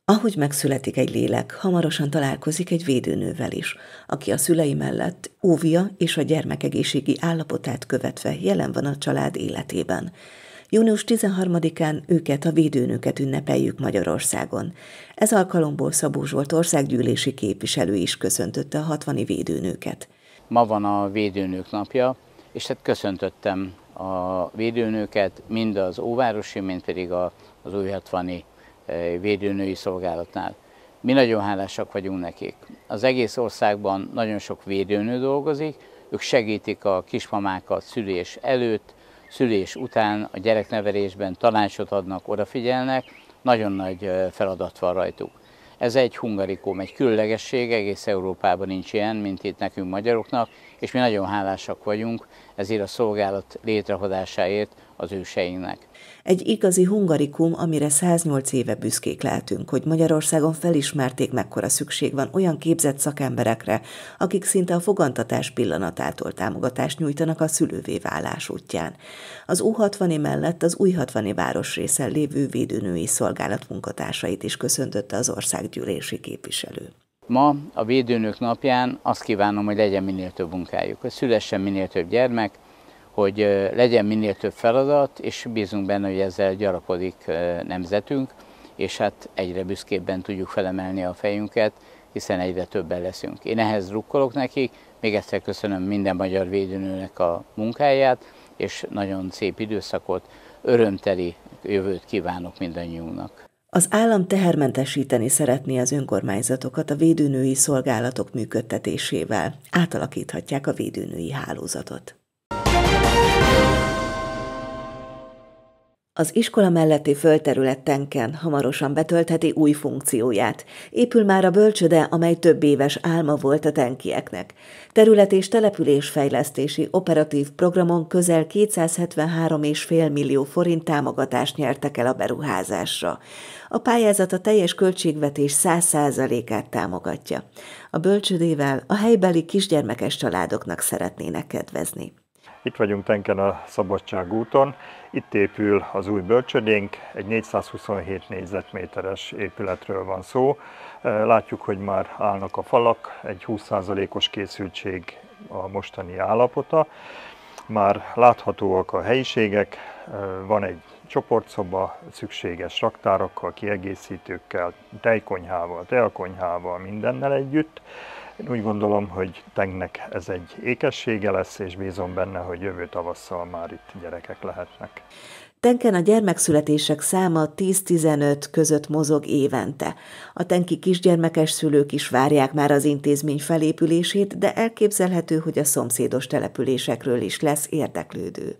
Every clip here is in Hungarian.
Ahogy megszületik egy lélek, hamarosan találkozik egy védőnővel is, aki a szülei mellett óvja és a gyermek egészségi állapotát követve jelen van a család életében. Június 13-án őket, a védőnőket ünnepeljük Magyarországon. Ez alkalomból Szabó Zsolt országgyűlési képviselő is köszöntötte a 60 védőnőket. Ma van a Védőnők napja, és hát köszöntöttem a védőnőket, mind az óvárosi, mind pedig az új 60 védőnői szolgálatnál. Mi nagyon hálásak vagyunk nekik. Az egész országban nagyon sok védőnő dolgozik, ők segítik a kismamákat szülés előtt, szülés után, a gyereknevelésben tanácsot adnak, odafigyelnek, nagyon nagy feladat van rajtuk. Ez egy hungarikum, egy különlegesség, egész Európában nincs ilyen, mint itt nekünk magyaroknak, és mi nagyon hálásak vagyunk ezért a szolgálat létrehozásáért az őseinknek. Egy igazi hungarikum, amire 108 éve büszkék lehetünk, hogy Magyarországon felismerték, mekkora szükség van olyan képzett szakemberekre, akik szinte a fogantatás pillanatától támogatást nyújtanak a szülővé válás útján. Az U60 mellett az új 60 városrészen lévő védőnői szolgálat munkatársait is köszöntötte az országgyűlési képviselő. Ma a Védőnők napján azt kívánom, hogy legyen minél több munkájuk, hogy szülessen minél több gyermek, hogy legyen minél több feladat, és bízunk benne, hogy ezzel gyarapodik nemzetünk, és hát egyre büszkébben tudjuk felemelni a fejünket, hiszen egyre többen leszünk. Én ehhez drukkolok nekik, még egyszer köszönöm minden magyar védőnőnek a munkáját, és nagyon szép időszakot, örömteli jövőt kívánok mindannyiunknak. Az állam tehermentesíteni szeretné az önkormányzatokat a védőnői szolgálatok működtetésével. Átalakíthatják a védőnői hálózatot. Az iskola melletti földterület Tenken hamarosan betöltheti új funkcióját. Épül már a bölcsöde, amely több éves álma volt a tenkieknek. Terület- és településfejlesztési operatív programon közel 273,5 millió forint támogatást nyertek el a beruházásra. A pályázat a teljes költségvetés 100%-át támogatja. A bölcsödével a helybeli kisgyermekes családoknak szeretnének kedvezni. Itt vagyunk Tenken a Szabadság úton, itt épül az új bölcsödénk, egy 427 négyzetméteres épületről van szó. Látjuk, hogy már állnak a falak, egy 20%-os készültség a mostani állapota. Már láthatóak a helyiségek, van egy csoportszoba, szükséges raktárakkal, kiegészítőkkel, tejkonyhával, teakonyhával, mindennel együtt. Én úgy gondolom, hogy Tenknek ez egy ékessége lesz, és bízom benne, hogy jövő tavasszal már itt gyerekek lehetnek. Tenken a gyermekszületések száma 10-15 között mozog évente. A tenki kisgyermekes szülők is várják már az intézmény felépülését, de elképzelhető, hogy a szomszédos településekről is lesz érdeklődő.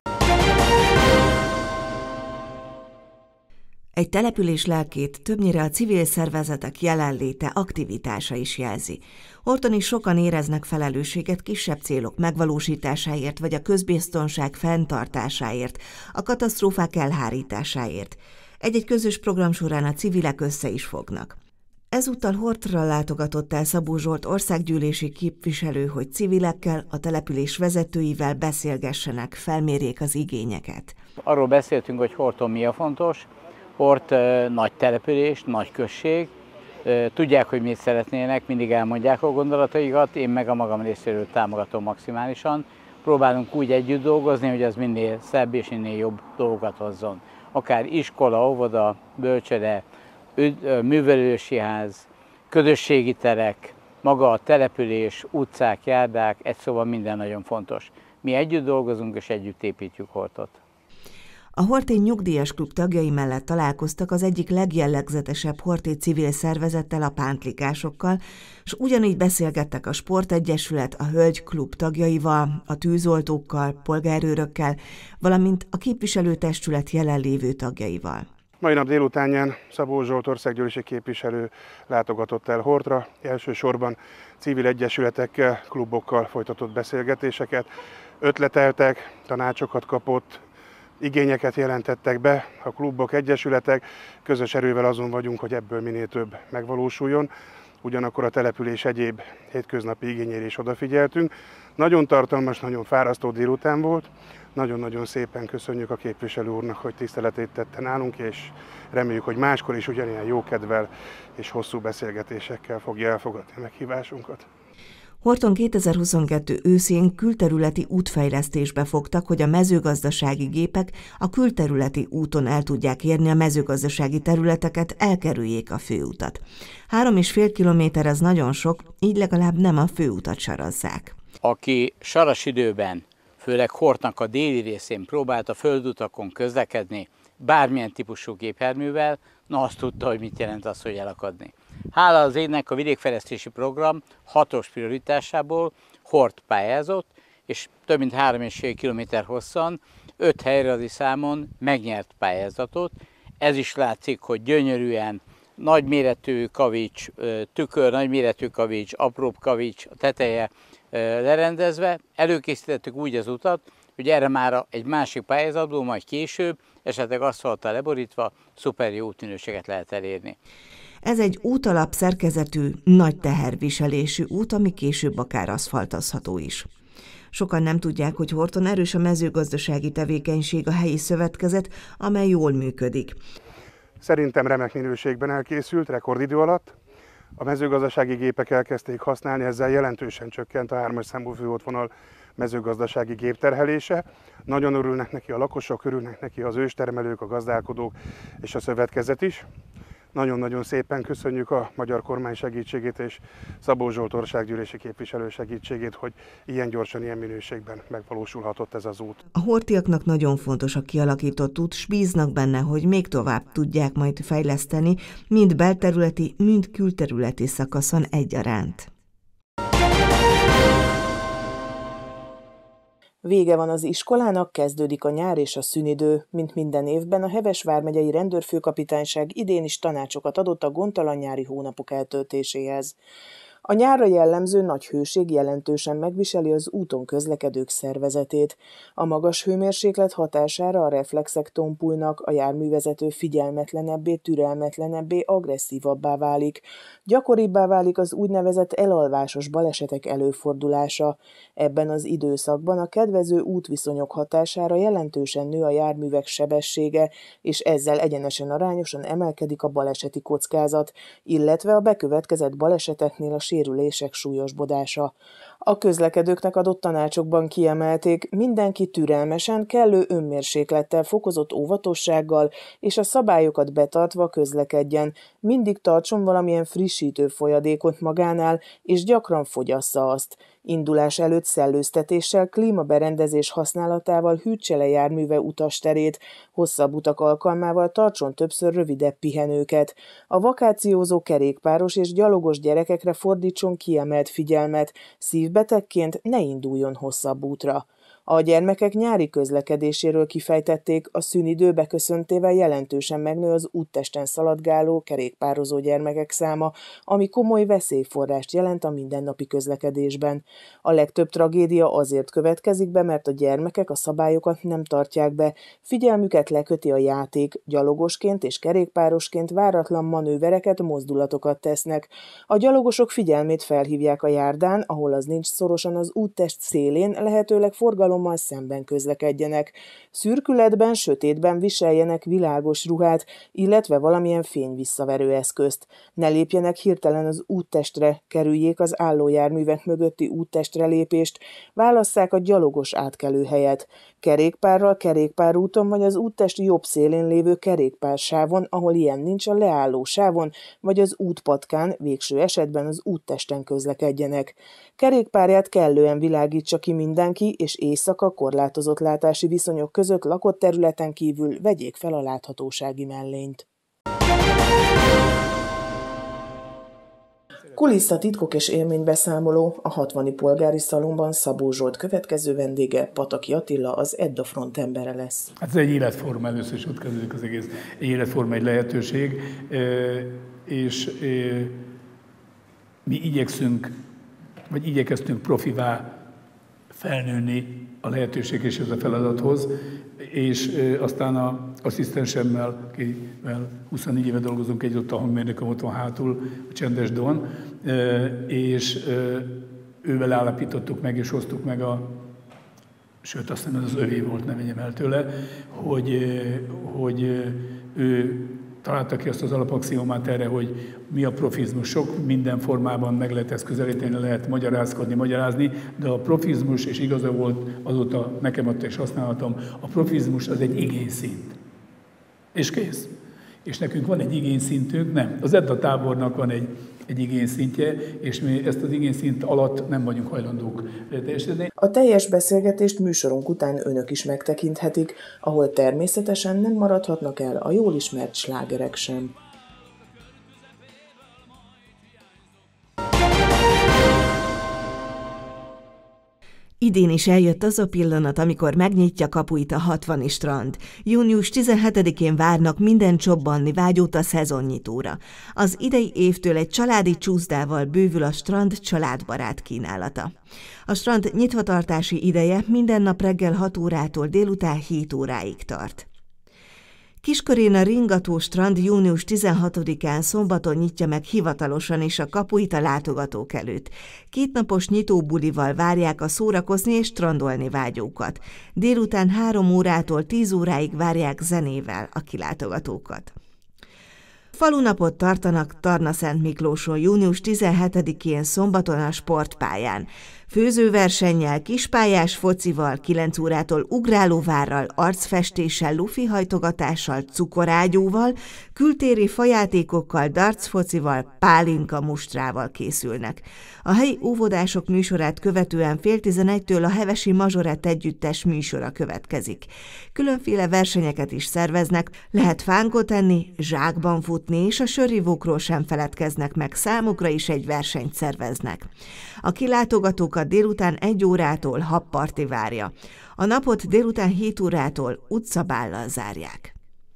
Egy település lelkét többnyire a civil szervezetek jelenléte, aktivitása is jelzi. Horton is sokan éreznek felelősséget kisebb célok megvalósításáért, vagy a közbiztonság fenntartásáért, a katasztrófák elhárításáért. Egy-egy közös program során a civilek össze is fognak. Ezúttal Hortra látogatott el Szabó Zsolt országgyűlési képviselő, hogy civilekkel, a település vezetőivel beszélgessenek, felmérjék az igényeket. Arról beszéltünk, hogy Horton mi a fontos. Hort nagy település, nagy község, tudják, hogy mit szeretnének, mindig elmondják a gondolataikat, én meg a magam részéről támogatom maximálisan. Próbálunk úgy együtt dolgozni, hogy az minél szebb és minél jobb dolgokat hozzon. Akár iskola, óvoda, bölcsöde, művelődési ház, közösségi terek, maga a település, utcák, járdák, egy szóval minden nagyon fontos. Mi együtt dolgozunk és együtt építjük Hortot. A Horti Nyugdíjas Klub tagjai mellett találkoztak az egyik legjellegzetesebb horti civil szervezettel, a pántlikásokkal, és ugyanígy beszélgettek a Sportegyesület, a Hölgy Klub tagjaival, a tűzoltókkal, polgárőrökkel, valamint a képviselőtestület jelenlévő tagjaival. Mai nap délutánján Szabó Zsolt országgyűlési képviselő látogatott el Hortra, elsősorban civil egyesületekkel, klubokkal folytatott beszélgetéseket, ötleteltek, tanácsokat kapott, igényeket jelentettek be a klubok, egyesületek, közös erővel azon vagyunk, hogy ebből minél több megvalósuljon. ugyanakkor a település egyéb hétköznapi igényére is odafigyeltünk. Nagyon tartalmas, nagyon fárasztó délután volt. Nagyon-nagyon szépen köszönjük a képviselő úrnak, hogy tiszteletét tette nálunk, és reméljük, hogy máskor is ugyanilyen jókedvel és hosszú beszélgetésekkel fogja elfogadni a meghívásunkat. Horton 2022 őszén külterületi útfejlesztésbe fogtak, hogy a mezőgazdasági gépek a külterületi úton el tudják érni a mezőgazdasági területeket, elkerüljék a főutat. 3,5 kilométer az nagyon sok, így legalább nem a főutat sarazzák. Aki saras időben, főleg Hortnak a déli részén próbált a földutakon közlekedni bármilyen típusú gépjárművel, na azt tudta, hogy mit jelent az, hogy elakadni. Hála az égnek a vidékfejlesztési program 6-os prioritásából Hort pályázott, és több mint 3,5 kilométer hosszan, 5 helyrajzi számon megnyert pályázatot. Ez is látszik, hogy gyönyörűen nagyméretű kavics, tükör, nagyméretű kavics, apróbb kavics, a teteje lerendezve. Előkészítettük úgy az utat, hogy erre már egy másik pályázatból, majd később, esetleg aszfalttal leborítva, szuper jó útminőséget lehet elérni. Ez egy útalap szerkezetű, nagy teherviselésű út, ami később akár aszfaltozható is. Sokan nem tudják, hogy Horton erős a mezőgazdasági tevékenység, a helyi szövetkezet, amely jól működik. Szerintem remek minőségben elkészült, rekordidő alatt. A mezőgazdasági gépek elkezdték használni, ezzel jelentősen csökkent a 3-as számú főútvonal mezőgazdasági gépterhelése. Nagyon örülnek neki a lakosok, örülnek neki az őstermelők, a gazdálkodók és a szövetkezet is. Nagyon-nagyon szépen köszönjük a magyar kormány segítségét és Szabó Zsolt országgyűlési képviselő segítségét, hogy ilyen gyorsan, ilyen minőségben megvalósulhatott ez az út. A hortiaknak nagyon fontos a kialakított út, s bíznak benne, hogy még tovább tudják majd fejleszteni, mind belterületi, mind külterületi szakaszon egyaránt. Vége van az iskolának, kezdődik a nyár és a szünidő. Mint minden évben, a Heves vármegyei rendőrfőkapitányság idén is tanácsokat adott a gondtalan nyári hónapok eltöltéséhez. A nyárra jellemző nagy hőség jelentősen megviseli az úton közlekedők szervezetét. A magas hőmérséklet hatására a reflexek tompulnak, a járművezető figyelmetlenebbé, türelmetlenebbé, agresszívabbá válik. Gyakoribbá válik az úgynevezett elalvásos balesetek előfordulása. Ebben az időszakban a kedvező útviszonyok hatására jelentősen nő a járművek sebessége, és ezzel egyenesen arányosan emelkedik a baleseti kockázat, illetve a bekövetkezett baleseteknél a sérülések súlyosbodása. A közlekedőknek adott tanácsokban kiemelték, mindenki türelmesen, kellő önmérséklettel, fokozott óvatossággal és a szabályokat betartva közlekedjen, mindig tartson valamilyen frissítő folyadékot magánál, és gyakran fogyassza azt. Indulás előtt szellőztetéssel, klímaberendezés használatával hűtse le járműve utasterét, hosszabb utak alkalmával tartson többször rövidebb pihenőket. A vakációzó kerékpáros és gyalogos gyerekekre fordítson kiemelt figyelmet, szívbetegként ne induljon hosszabb útra. A gyermekek nyári közlekedéséről kifejtették, a szünidő beköszöntével jelentősen megnő az úttesten szaladgáló, kerékpározó gyermekek száma, ami komoly veszélyforrást jelent a mindennapi közlekedésben. A legtöbb tragédia azért következik be, mert a gyermekek a szabályokat nem tartják be, figyelmüket leköti a játék, gyalogosként és kerékpárosként váratlan manővereket, mozdulatokat tesznek. A gyalogosok figyelmét felhívják a járdán, ahol az nincs szorosan az úttest szélén, lehetőleg forgalommal szemben közlekedjenek. Szürkületben, sötétben viseljenek világos ruhát, illetve valamilyen fényvisszaverő eszközt. Ne lépjenek hirtelen az úttestre, kerüljék az állójárművek mögötti úttestre lépést, válasszák a gyalogos átkelőhelyet. Kerékpárral, kerékpárúton vagy az úttest jobb szélén lévő kerékpársávon, ahol ilyen nincs, a leálló sávon, vagy az útpatkán, végső esetben az úttesten közlekedjenek. Kerékpárját kellően világítsa ki mindenki, és éjszaka korlátozott látási viszonyok között lakott területen kívül vegyék fel a láthatósági mellényt. Kulisszatitkok és élménybeszámoló, a 60. polgári szalonban Szabó Zsolt következő vendége, Pataki Attila, az Edda Front embere lesz. Hát ez egy életforma, először is ott kezdődik az egész. Egy életforma, egy lehetőség, és mi igyekeztünk profivá felnőni a lehetőség és ez a feladathoz, és aztán az asszisztensemmel, akivel 24 éve dolgozunk együtt, ott a hangmérnököm ott van hátul, a Csendes Don, és ővel állapítottuk meg és hoztuk meg sőt azt hiszem ez az övé volt, nem vegyem el tőle, hogy ő találta ki azt az alapaxiomát erre, hogy mi a profizmus. Sok minden formában meg lehet ezt közelíteni, lehet magyarázni, de a profizmus, és igaza volt, azóta nekem adta és használhatom, a profizmus az egy igényszint. És kész. És nekünk van egy igényszintünk, nem. Az Edda tábornak van egy igényszintje, és mi ezt az igényszint alatt nem vagyunk hajlandók teljesíteni. A teljes beszélgetést műsorunk után önök is megtekinthetik, ahol természetesen nem maradhatnak el a jól ismert slágerek sem. Idén is eljött az a pillanat, amikor megnyitja kapuit a 60. strand. Június 17-én várnak minden csobbanni vágyót a szezonnyitóra. Az idei évtől egy családi csúszdával bővül a strand családbarát kínálata. A strand nyitvatartási ideje minden nap reggel 6 órától délután 7 óráig tart. Kiskörén a Ringató strand június 16-án szombaton nyitja meg hivatalosan is a kapuit a látogatók előtt. 2 napos nyitóbulival várják a szórakozni és strandolni vágyókat. Délután 3 órától 10 óráig várják zenével a kilátogatókat. Falunapot tartanak Tarnaszent Miklóson június 17-én szombaton a sportpályán. Főzőversennyel, kispályás focival, 9 órától ugrálóvárral, arcfestéssel, lufihajtogatással, cukorágyúval, kültéri fajátékokkal, dartsfocival, pálinka mustrával készülnek. A helyi óvodások műsorát követően 10:30-től a Hevesi Mazsorett együttes műsora következik. Különféle versenyeket is szerveznek, lehet fánkot enni, zsákban futni, és a sörrivókról sem feledkeznek meg, számukra is egy versenyt szerveznek. A kilátogatókat délután 1 órától habparti várja. A napot délután 7 órától utcabállal zárják.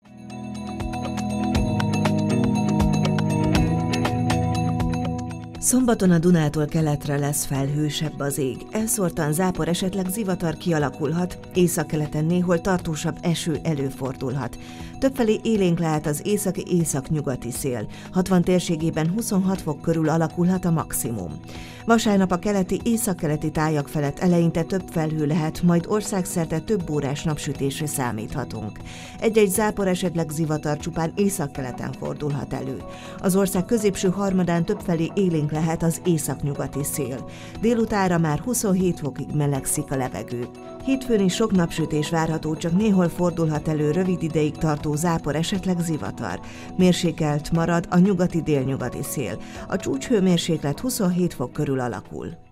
Szombaton a Dunától keletre lesz felhősebb az ég. Elszórtan zápor, esetleg zivatar kialakulhat, északkeleten néhol tartósabb eső előfordulhat. Többfelé élénk lehet az északi-északnyugati szél. 60 térségében 26 fok körül alakulhat a maximum. Vasárnap a keleti, északkeleti tájak felett eleinte több felhő lehet, majd országszerte több órás napsütésre számíthatunk. Egy-egy zápor, esetleg zivatar csupán északkeleten fordulhat elő. Az ország középső harmadán többfelé élénk lehet az északnyugati szél. Délutánra már 27 fokig melegszik a levegő. Hétfőn is sok napsütés várható, csak néhol fordulhat elő rövid ideig tartó zápor, esetleg zivatar. Mérsékelt marad a nyugati-délnyugati szél. A csúcshőmérséklet 27 fok körül alakul.